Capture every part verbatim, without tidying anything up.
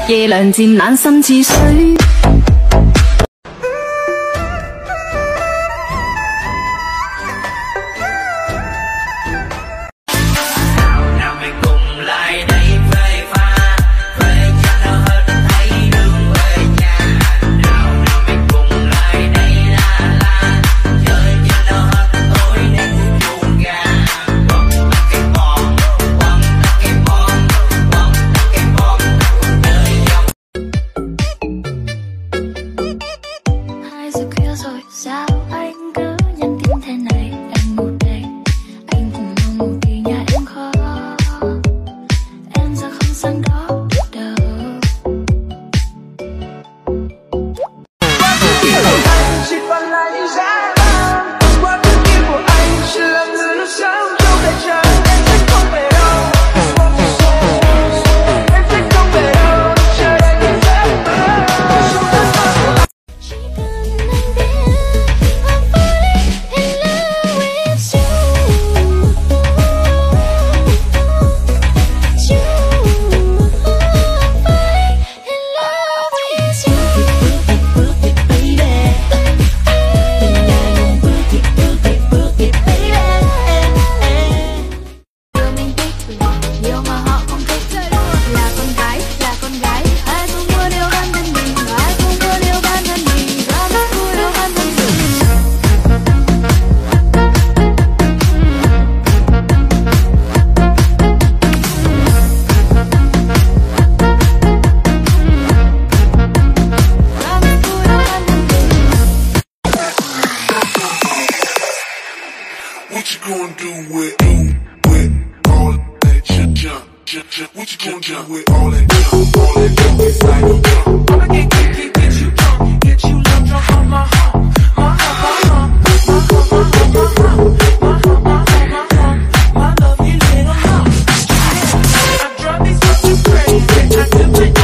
夜涼漸冷心似水。 What you gonna do with, do with all that jump, jump, jump, jump? What you gonna do with all that jump, all that jump inside your jump? I'ma get, get, get, get you drunk, get you love drunk on my hump, my hump, my hump, my hump, my hump, my hump, my hump, my hump, my hump, my lovely little hump. I drive me such a crazy, I do it.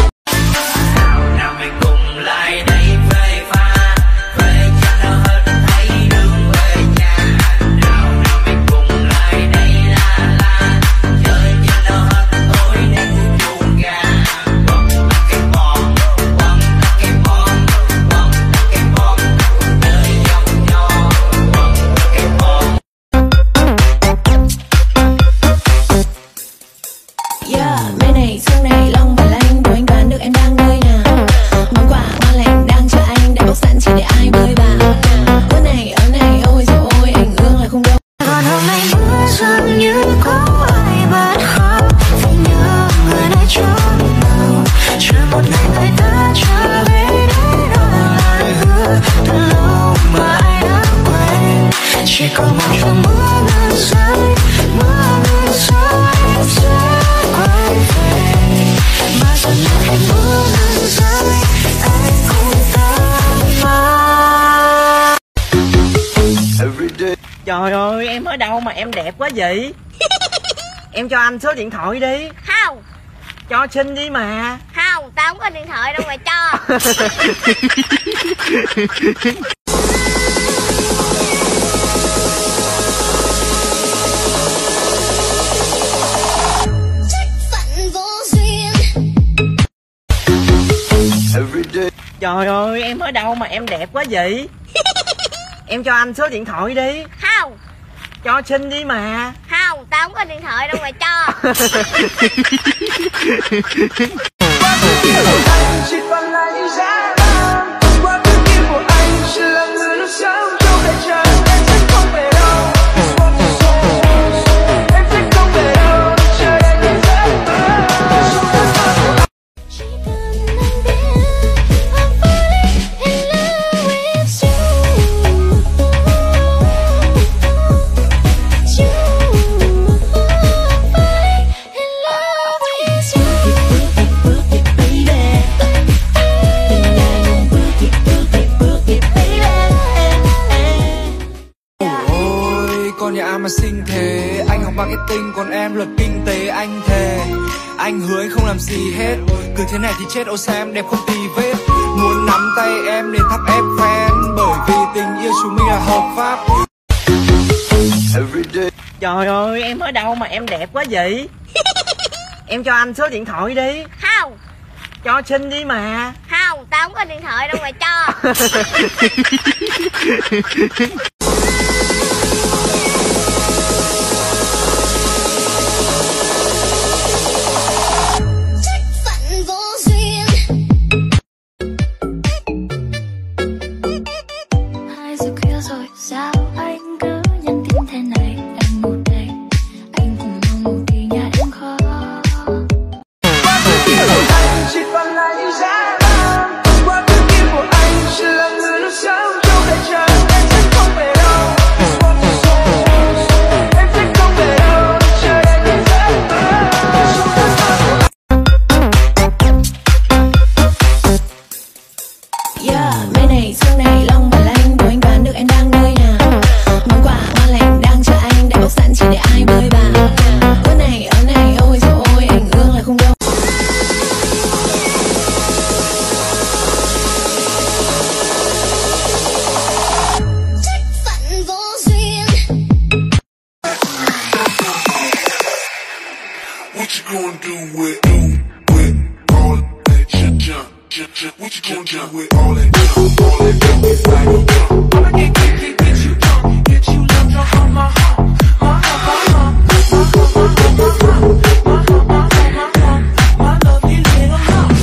Nào mình cùng lại đây phê pha, phê cho nó hết thấy đường về nhà. Nào nào mình cùng lại đây la la, chơi cho nó hết tối đến chuồng gà. Quăng tắt cái bom, quăng tắt cái bom, quăng tắt cái bom, chơi vòng nho, quăng tắt cái bom. Yeah, bên này xương này long và lanh, đố anh đoán được em đang nơi nào. Món quà ngon lành đang chờ anh, đã bốc sẵn chỉ để ai bơi vào. Ướt này ớt này ôi dồi ôi, ảnh hưởng là không đâu. Còn hôm nay mưa dường như có ai bật khóc, vì nhớ người này trốn nào. Chờ một ngày người ta trở về đây, đó là lời hứa từ lâu mà ai đã quên. Chỉ còn một giọt mưa ngừng rơi, mưa ngừng rơi em sẽ quay về. Mà dần dần khi mưa ngừng rơi, anh cũng tan mà. Trời ơi, em ở đâu mà em đẹp quá vậy? Em cho anh số điện thoại đi. Không. Cho xin đi mà. Không, tao không có điện thoại đâu mà cho. Phận vô duyên. Trời ơi, em ở đâu mà em đẹp quá vậy? Em cho anh số điện thoại đi. Không. Cho xin đi mà. Không, tao không có điện thoại đâu mà cho. Anh chỉ còn lại những giá lam, qua bước đi của anh chỉ là người lúc sáng trong đời chờ. Em sẽ không về đâu, em sẽ không về đâu, chờ đợi những giấc mơ. Chỉ cần anh biết I'm falling in love with you. You, I'm falling in love with you. Ôi con nhà mà xinh thế, anh học marketing còn em luật kinh tế. Anh thề anh hứa anh không làm gì hết, cứ thế này thì chết. Ô sao em đẹp không tì vết, muốn nắm tay em đến thắp ép fan, bởi vì tình yêu chúng mình là hợp pháp. Trời ơi, em ở đâu mà em đẹp quá vậy? Em cho anh số điện thoại đi. Không. Cho xin đi mà. Không, tao không có điện thoại đâu mà cho. phận vô duyên. Hai giờ khuya rồi sao anh cứ nhắn tin thế này? Đang ngủ đây, anh cũng mong ngủ thì nhà em khó. Anh chỉ còn là những giá băng, qua bước đi của anh chỉ là người lúc sáng trong đời chờ em sẽ không về đâu. Em sẽ không về đâu, chờ đợi những giấc mơ. Yeah, mấy này xuân này long và lanh, đố anh đoán được em đang nơi nào? Món quà ngon lành đang chờ anh, để bốc sẵn chỉ để ai bơi vào. Ướt này, áo này, ôi dồi ôi, anh ương là không đâu. phận vô duyên. What you gonna do with, do with all that junk, junk, junk, junk? What you gonna do with all that junk, all that junk inside your trunk? I'ma get, get, get, get you drunk, get you love drunk on my heart, my heart, my heart, my heart, my heart, my heart, my heart, my heart, my heart, my lovely little heart.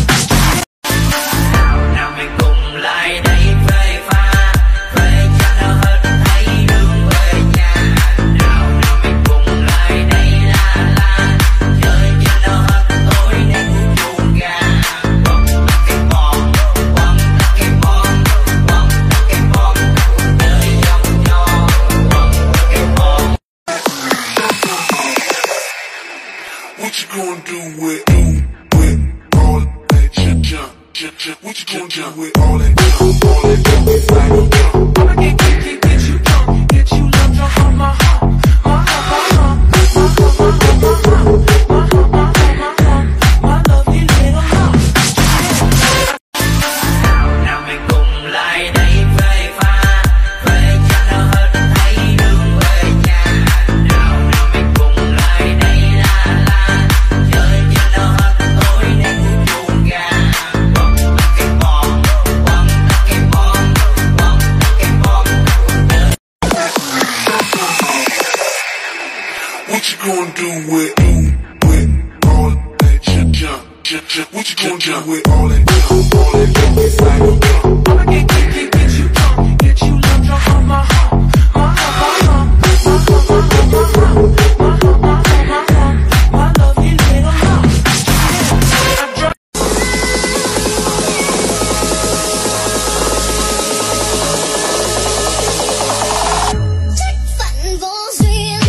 Nào mình cùng lại đây phê pha, phê cho nó hết thấy đường về nhà. Nào nào mình cùng lại đây la la, chơi cho nó hết tối nay cũng chuông gà. Quăng tắt cái bom, quăng tắt cái bom, quăng tắt cái bom, chơi vòng tròn, quăng tắt cái bom. What you gonna do with, do with all that junk, junk, junk, junk? What you gonna do with all that junk, all that junk inside your trunk? I'ma get, get, get, get you drunk, get you love drunk on my heart, my heart, my heart, my heart, my heart, my heart, my heart, my heart, my heart, my lovely little heart. Nào mình cùng lại đây phê pha, phê cho nó hết thấy đường về nhà. Nào nào mình cùng lại đây la la, chơi cho nó hết tối nay cũng chuông gà. Quăng tắt cái bom, quăng tắt cái bom, quăng tắt cái bom, chơi. What you gonna do with, do with all that junk, junk, junk, junk? What you gonna do with all that junk, all that junk inside your trunk? I'ma get, get, get, get you drunk, get you love drunk on my heart, my heart, my heart, my heart, my heart, my heart, my heart, my heart, my heart, my lovely little heart. I'm drunk. phận vô duyên.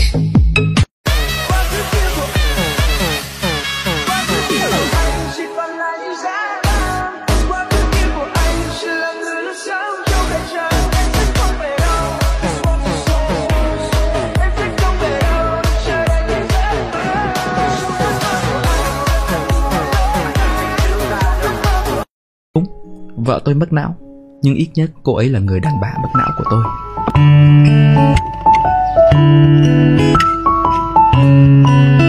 Anh chỉ còn là những giá băng, qua bước đi của anh chỉ là người lúc sáng trong đời chờ em sẽ không về đâu. Em sẽ không về đâu, chờ đợi những giấc mơ. Đúng, vợ tôi mất não, nhưng ít nhất cô ấy là người đàn bà mất não của tôi.